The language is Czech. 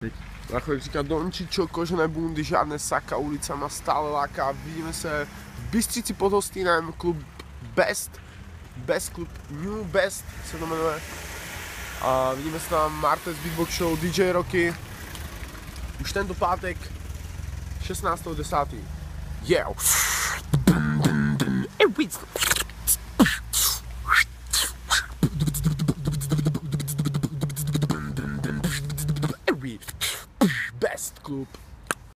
Na chvíli říká Dončičo, kožené bundy, žádné saka, ulica má stále láká. Vidíme se v Bystřici pod Hostýnem, klub Best klub, New Best se to jmenuje. A vidíme se tam Martes Beatbox Show, DJ Rocky. Už tento pátek 16.10. Yeah! Best klub.